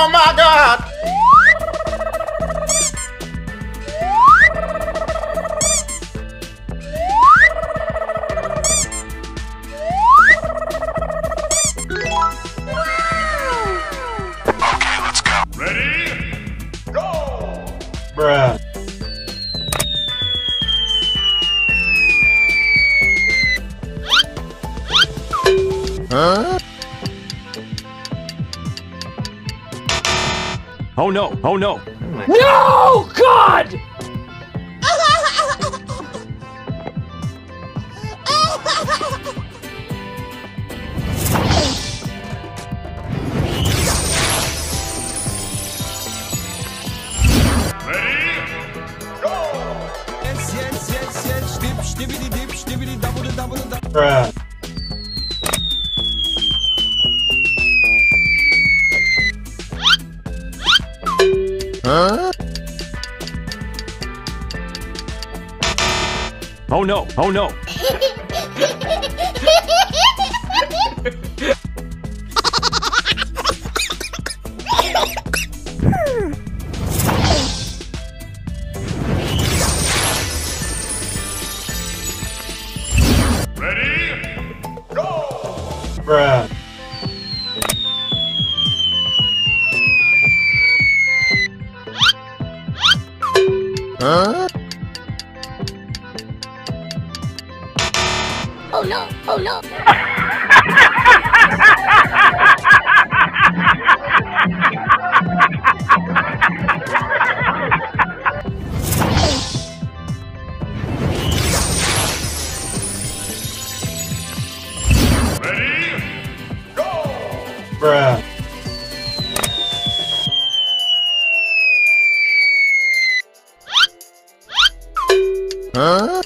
Oh my God! Okay, let's go. Ready? Go! Bruh. Huh? Oh no! Oh no! No! God! Ready? Go! Yes, yes, yes, yes. Dip, stibbity dip, stibbity double the double the. Bruh. Huh? Oh no! Oh no! Ready? Go! Bruh. Huh? Oh no, oh no. Ready? Go! Bruh. Huh?